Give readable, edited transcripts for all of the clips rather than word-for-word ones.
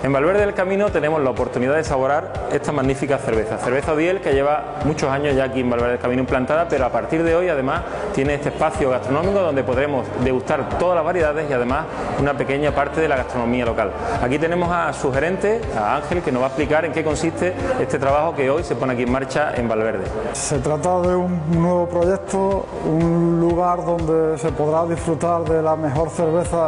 En Valverde del Camino tenemos la oportunidad de saborar esta magnífica cerveza, cerveza Odiel, que lleva muchos años ya aquí en Valverde del Camino implantada, pero a partir de hoy además tiene este espacio gastronómico donde podremos degustar todas las variedades y además una pequeña parte de la gastronomía local. Aquí tenemos a su gerente, a Ángel, que nos va a explicar en qué consiste este trabajo que hoy se pone aquí en marcha en Valverde. Se trata de un nuevo proyecto, un lugar donde se podrá disfrutar de la mejor cerveza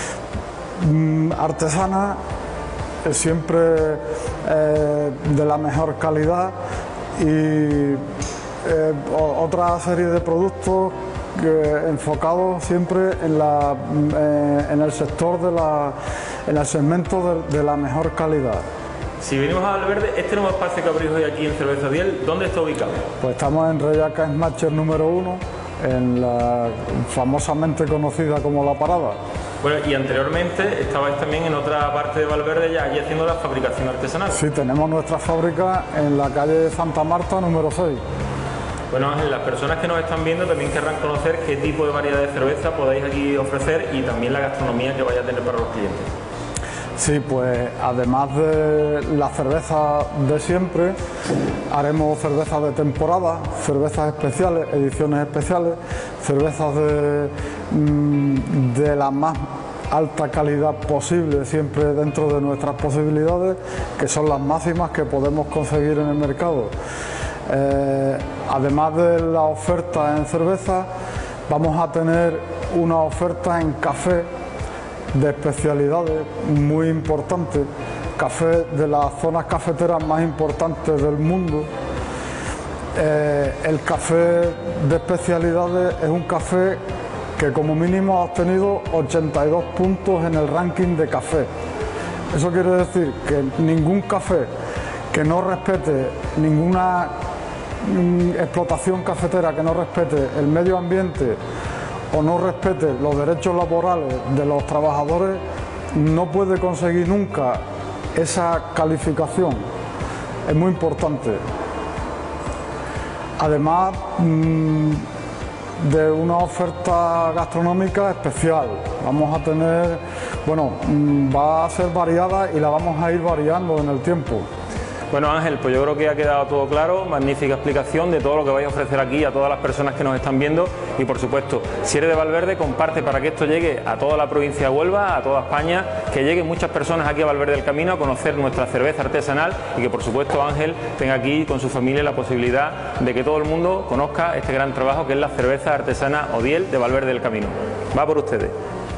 artesana, siempre de la mejor calidad, y otra serie de productos enfocados siempre en el sector en el segmento de la mejor calidad. Si venimos a Valverde, este nuevo espacio que abrís hoy aquí en Cerveza Odiel, ¿dónde está ubicado? Pues estamos en Reyaca Smasher número 1, en la famosamente conocida como La Parada. Bueno, y anteriormente estabais también en otra parte de Valverde ya allí haciendo la fabricación artesanal. Sí, tenemos nuestra fábrica en la calle Santa Marta número 6. Bueno, Ángel, las personas que nos están viendo también querrán conocer qué tipo de variedad de cerveza podéis aquí ofrecer y también la gastronomía que vaya a tener para los clientes. Sí, pues además de la cerveza de siempre, haremos cervezas de temporada, cervezas especiales, ediciones especiales, cervezas de la más alta calidad posible, siempre dentro de nuestras posibilidades, que son las máximas que podemos conseguir en el mercado. Además de la oferta en cerveza, vamos a tener una oferta en café de especialidades muy importantes, café de las zonas cafeteras más importantes del mundo. El café de especialidades es un café que como mínimo ha obtenido 82 puntos en el ranking de café. Eso quiere decir que ningún café que no respete ninguna explotación cafetera, que no respete el medio ambiente o no respete los derechos laborales de los trabajadores, no puede conseguir nunca esa calificación. Es muy importante. Además de una oferta gastronómica especial, vamos a tener, bueno, va a ser variada y la vamos a ir variando en el tiempo. Bueno, Ángel, pues yo creo que ha quedado todo claro, magnífica explicación de todo lo que vais a ofrecer aquí a todas las personas que nos están viendo y por supuesto, si eres de Valverde, comparte para que esto llegue a toda la provincia de Huelva, a toda España, que lleguen muchas personas aquí a Valverde del Camino a conocer nuestra cerveza artesanal y que por supuesto Ángel tenga aquí con su familia la posibilidad de que todo el mundo conozca este gran trabajo que es la cerveza artesana Odiel de Valverde del Camino. Va por ustedes.